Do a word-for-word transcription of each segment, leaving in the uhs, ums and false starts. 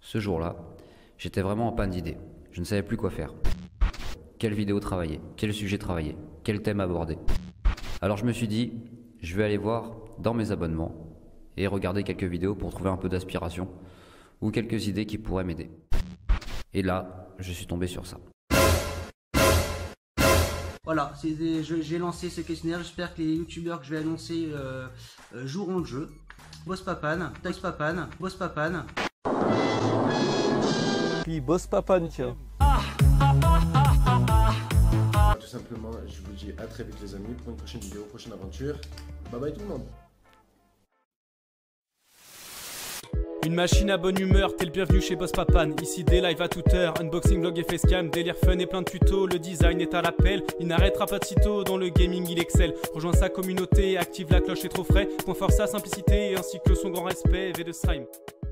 Ce jour-là, j'étais vraiment en panne d'idées. Je ne savais plus quoi faire. Quelle vidéo travailler? Quel sujet travailler? Quel thème aborder? Alors je me suis dit, je vais aller voir dans mes abonnements et regarder quelques vidéos pour trouver un peu d'aspiration ou quelques idées qui pourraient m'aider. Et là, je suis tombé sur ça. Voilà, j'ai lancé ce questionnaire. J'espère que les youtubeurs que je vais annoncer euh, euh, joueront le jeu. Boss Papane, Tax Papane, Boss Papane. Puis Boss Papane, tiens. Tout simplement, je vous dis à très vite les amis pour une prochaine vidéo, prochaine aventure. Bye bye tout le monde. Une machine à bonne humeur, t'es le bienvenu chez Boss Papane. Ici des lives à toute heure, unboxing, vlog et facecam, délire fun et plein de tutos. Le design est à l'appel, il n'arrêtera pas de sitôt. Dans le gaming il excelle, rejoins sa communauté, active la cloche, c'est trop frais. Point fort sa simplicité ainsi que son grand respect. V de Slime.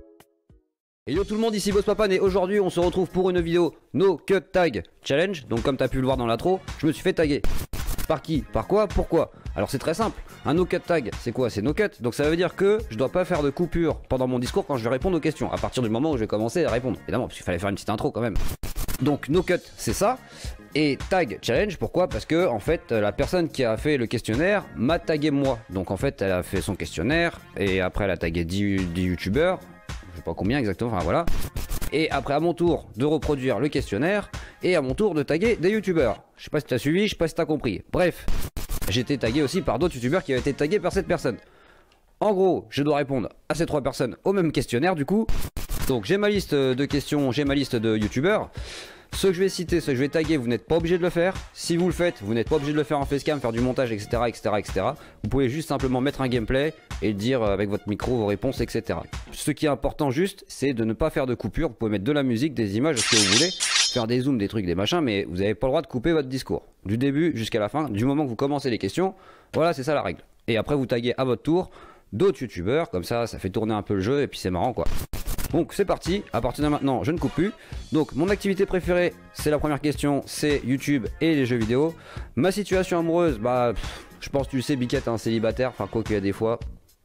Et yo tout le monde, ici Boss Papane et aujourd'hui on se retrouve pour une vidéo No Cut Tag Challenge. Donc comme t'as pu le voir dans l'intro, je me suis fait taguer. Par qui? Par quoi? Pourquoi? Alors c'est très simple, un no cut tag c'est quoi? C'est no cut, donc ça veut dire que je dois pas faire de coupure pendant mon discours quand je vais répondre aux questions, à partir du moment où je vais commencer à répondre, évidemment, parce qu'il fallait faire une petite intro quand même. Donc no cut c'est ça, et tag challenge, pourquoi? Parce que en fait la personne qui a fait le questionnaire m'a tagué moi, donc en fait elle a fait son questionnaire, et après elle a tagué dix youtubeurs, je sais pas combien exactement, enfin voilà. Et après à mon tour de reproduire le questionnaire et à mon tour de taguer des youtubeurs. Je sais pas si t'as suivi, je sais pas si t'as compris. Bref, j'ai été tagué aussi par d'autres youtubeurs qui avaient été tagués par cette personne. En gros, je dois répondre à ces trois personnes au même questionnaire du coup. Donc j'ai ma liste de questions, j'ai ma liste de youtubeurs. Ceux que je vais citer, ceux que je vais taguer, vous n'êtes pas obligé de le faire. Si vous le faites, vous n'êtes pas obligé de le faire en facecam, faire du montage, et cetera, et cetera, et cetera. Vous pouvez juste simplement mettre un gameplay et dire avec votre micro vos réponses, et cetera. Ce qui est important juste, c'est de ne pas faire de coupure. Vous pouvez mettre de la musique, des images, ce que vous voulez, faire des zooms, des trucs, des machins, mais vous n'avez pas le droit de couper votre discours. Du début jusqu'à la fin, du moment que vous commencez les questions, voilà, c'est ça la règle. Et après, vous taguez à votre tour d'autres youtubeurs, comme ça, ça fait tourner un peu le jeu et puis c'est marrant quoi. Donc c'est parti, à partir de maintenant je ne coupe plus. Donc mon activité préférée, c'est la première question, c'est YouTube et les jeux vidéo. Ma situation amoureuse, bah pff, je pense tu sais Biquette, un hein, célibataire, enfin quoi qu'il y a des fois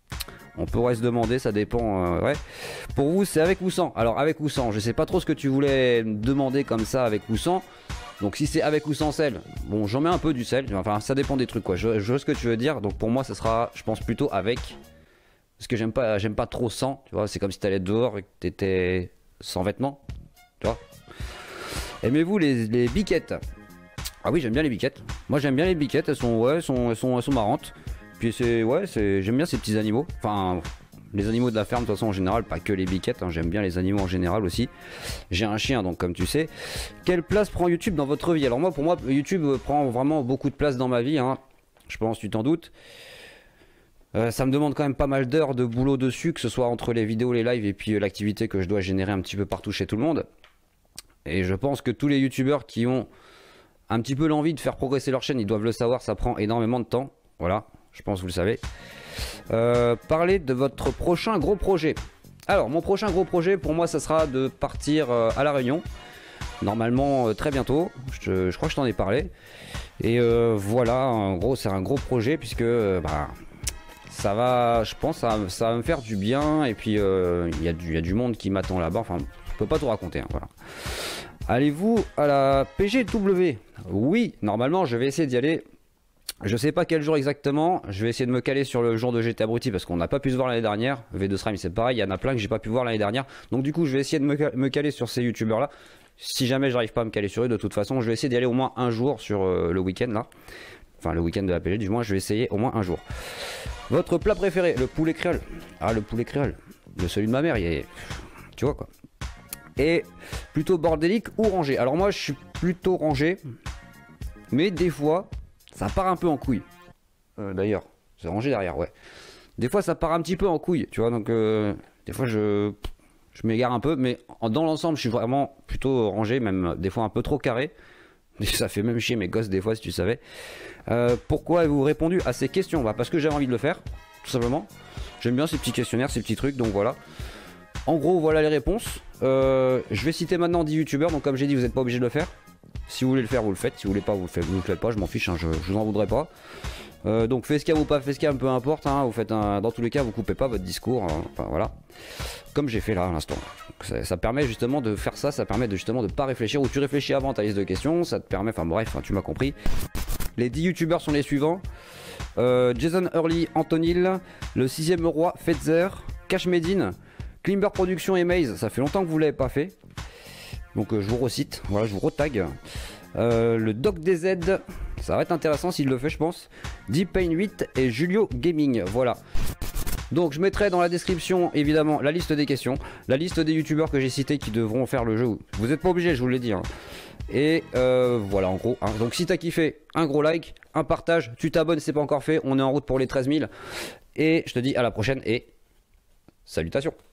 on pourrait se demander, ça dépend, euh, ouais. Pour vous c'est avec ou sans? Alors avec ou sans, je sais pas trop ce que tu voulais me demander comme ça, avec ou sans. Donc si c'est avec ou sans sel, bon j'en mets un peu du sel, enfin ça dépend des trucs quoi, je, je vois ce que tu veux dire. Donc pour moi ça sera, je pense plutôt avec. Parce que j'aime pas, j'aime pas trop sans, tu vois, c'est comme si t'allais dehors et que t'étais sans vêtements, tu vois. Aimez-vous les, les biquettes? Ah oui, j'aime bien les biquettes. Moi j'aime bien les biquettes, elles sont, ouais, elles sont, elles sont, elles sont marrantes. Puis c'est, ouais, c'est, j'aime bien ces petits animaux. Enfin, les animaux de la ferme de toute façon en général, pas que les biquettes, hein, j'aime bien les animaux en général aussi. J'ai un chien donc comme tu sais. Quelle place prend YouTube dans votre vie? Alors moi, pour moi, YouTube prend vraiment beaucoup de place dans ma vie, hein. Je pense, tu t'en doutes. Euh, ça me demande quand même pas mal d'heures de boulot dessus, que ce soit entre les vidéos, les lives et puis euh, l'activité que je dois générer un petit peu partout chez tout le monde. Et je pense que tous les youtubeurs qui ont un petit peu l'envie de faire progresser leur chaîne, ils doivent le savoir, ça prend énormément de temps. Voilà, je pense que vous le savez. Euh, parlez de votre prochain gros projet. Alors, mon prochain gros projet, pour moi, ça sera de partir euh, à La Réunion. Normalement, euh, très bientôt. Je, je crois que je t'en ai parlé. Et euh, voilà, en gros, c'est un gros projet puisque... Euh, bah, ça va, je pense, ça, ça va me faire du bien. Et puis, il euh, y, y a du monde qui m'attend là-bas. Enfin, je peux pas tout raconter. Hein, voilà. Allez-vous à la P G W? Oui, normalement, je vais essayer d'y aller. Je sais pas quel jour exactement. Je vais essayer de me caler sur le jour de G T Abruti parce qu'on n'a pas pu se voir l'année dernière. V deux Slime, c'est pareil. Il y en a plein que j'ai pas pu voir l'année dernière. Donc, du coup, je vais essayer de me, me caler sur ces youtubeurs-là. Si jamais j'arrive pas à me caler sur eux, de toute façon, je vais essayer d'y aller au moins un jour sur euh, le week-end là. Enfin, le week-end de la P G, du moins, je vais essayer au moins un jour. Votre plat préféré? Le poulet créole. Ah, le poulet créole. Le celui de ma mère, il est... Tu vois quoi. Et plutôt bordélique ou rangé? Alors moi, je suis plutôt rangé. Mais des fois, ça part un peu en couille. Euh, D'ailleurs, c'est rangé derrière, ouais. Des fois, ça part un petit peu en couille, tu vois. Donc, euh, des fois, je, je m'égare un peu. Mais dans l'ensemble, je suis vraiment plutôt rangé, même des fois un peu trop carré. Ça fait même chier mes gosses des fois si tu savais. Euh, pourquoi avez-vous répondu à ces questions? Bah parce que j'avais envie de le faire, tout simplement. J'aime bien ces petits questionnaires, ces petits trucs, donc voilà. En gros, voilà les réponses. Euh, je vais citer maintenant dix youtubeurs, donc comme j'ai dit, vous n'êtes pas obligé de le faire. Si vous voulez le faire, vous le faites. Si vous voulez pas, vous le faites, vous le faites pas, je m'en fiche, hein, je, je vous en voudrais pas. Euh, donc facecam ou pas facecam, peu importe, hein, vous faites un, dans tous les cas vous coupez pas votre discours, hein, enfin voilà, comme j'ai fait là à l'instant. Ça, ça permet justement de faire ça, ça permet de justement de pas réfléchir, ou tu réfléchis avant ta liste de questions, ça te permet, enfin bref, hein, tu m'as compris. Les dix youtubeurs sont les suivants, euh, Jason Hurley, Antonil, le sixième roi, Fetzer, Cash Medin, Klimber Productions et Maze, ça fait longtemps que vous l'avez pas fait, donc euh, je vous recite, voilà, je vous retag. Euh, le Doc D Z, ça va être intéressant s'il le fait, je pense. D-Pain huit et Julio Gaming, voilà. Donc je mettrai dans la description évidemment la liste des questions, la liste des youtubeurs que j'ai cités qui devront faire le jeu. Vous n'êtes pas obligés, je vous l'ai dit, hein. Et euh, voilà en gros, hein. Donc si t'as kiffé, un gros like, un partage, tu t'abonnes si c'est pas encore fait, on est en route pour les treize mille. Et je te dis à la prochaine et salutations.